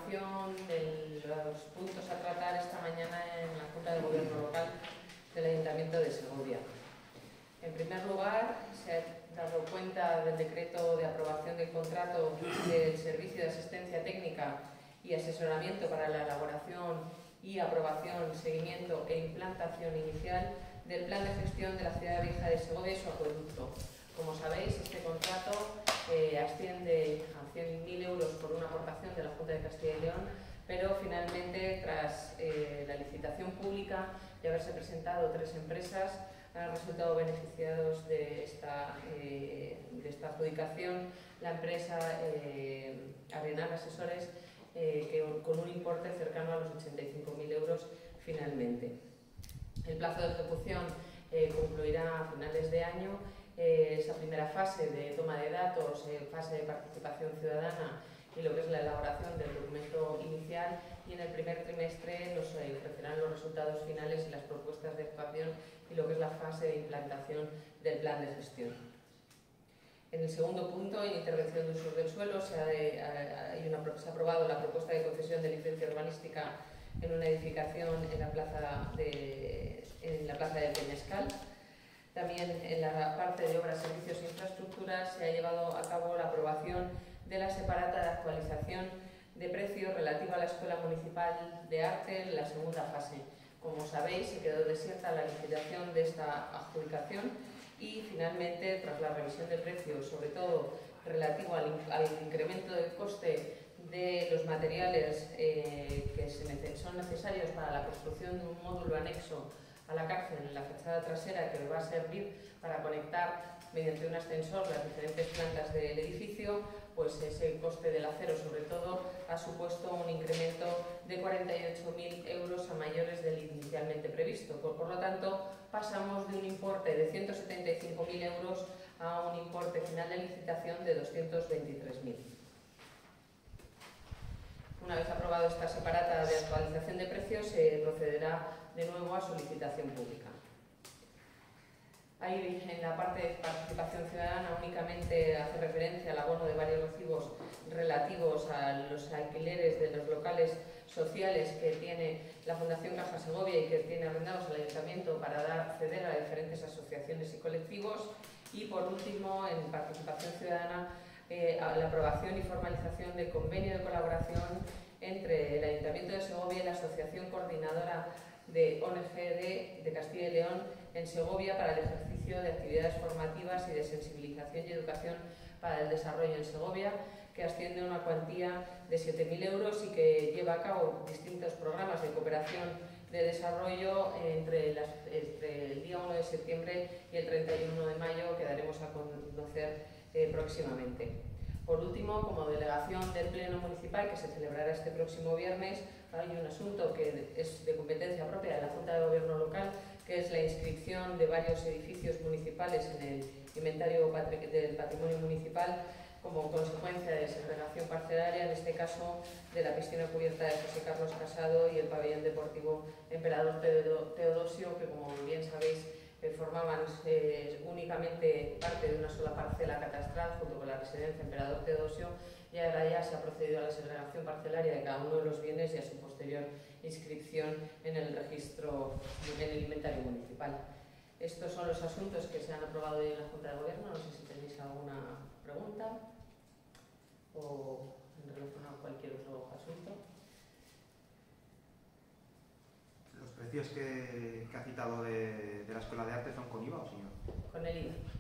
continuación de los puntos a tratar esta mañana en la Junta de Gobierno Local del Ayuntamiento de Segovia. En primer lugar, se ha dado cuenta del decreto de aprobación del contrato del Servicio de Asistencia Técnica y Asesoramiento para la elaboración y aprobación, seguimiento e implantación inicial del Plan de Gestión de la Ciudad Vieja de Segovia y su acueducto. Como sabéis, este contrato asciende a 100.000 euros por una aportación de la Junta de Castilla y León, pero finalmente, tras la licitación pública y haberse presentado 3 empresas, han resultado beneficiados de esta adjudicación la empresa Arenal Asesores, con un importe cercano a los 85.000 euros finalmente. El plazo de ejecución concluirá a finales de año. Esa primera fase de toma de datos, fase de participación ciudadana y lo que es la elaboración del documento inicial, y en el primer trimestre nos ofrecerán los resultados finales y las propuestas de actuación y lo que es la fase de implantación del plan de gestión. En el segundo punto, en intervención de usos del suelo, se ha aprobado la propuesta de concesión de licencia urbanística en una edificación en la plaza de Peñascal. También en la parte de obras, servicios e infraestructuras se ha llevado a cabo la aprobación de la separata de actualización de precios relativa a la Escuela Municipal de Arte en la segunda fase. Como sabéis, se quedó desierta la licitación de esta adjudicación y finalmente, tras la revisión de precios, sobre todo relativo al incremento del coste de los materiales que son necesarios para la construcción de un módulo anexo a la cárcel en la fachada trasera, que va a servir para conectar mediante un ascensor las diferentes plantas del edificio, pues ese coste del acero sobre todo ha supuesto un incremento de 48.000 euros a mayores del inicialmente previsto. Por lo tanto, pasamos de un importe de 175.000 euros a un importe final de licitación de 223.000. Una vez aprobado esta separata de actualización de precios, se procederá de nuevo a su licitación pública. Ahí, en la parte de participación ciudadana, únicamente hace referencia al abono de varios recibos relativos a los alquileres de los locales sociales que tiene la Fundación Caja Segovia y que tiene arrendados al Ayuntamiento para ceder a diferentes asociaciones y colectivos. Y, por último, en participación ciudadana, la aprobación y formalización del convenio de colaboración entre el Ayuntamiento de Segovia y la Asociación Coordinadora de ONG de Castilla y León en Segovia para el ejercicio de actividades formativas y de sensibilización y educación para el desarrollo en Segovia, que asciende a una cuantía de 7.000 euros y que lleva a cabo distintos programas de cooperación de desarrollo entre el día 1 de septiembre y el 31 de mayo, que daremos a conocer próximamente. Por último, como delegación del Pleno Municipal, que se celebrará este próximo viernes, hay un asunto que es de competencia propia de la Junta de Gobierno Local, que es la inscripción de varios edificios municipales en el inventario del patrimonio municipal como consecuencia de segregación parcelaria, en este caso de la piscina cubierta de José Carlos Casado y el pabellón deportivo Emperador Teodosio, que, como bien sabéis, formaban únicamente parte de una sola parcela catastral junto con la residencia Emperador Teodosio, y ahora ya se ha procedido a la segregación parcelaria de cada uno de los bienes y a su posterior inscripción en el registro, en el inventario municipal. Estos son los asuntos que se han aprobado hoy en la Junta de Gobierno. No sé si tenéis alguna pregunta o en relación a cualquier otro asunto. ¿Los precios que ha citado de la Escuela de Arte son con IVA o sin IVA? Con el IVA.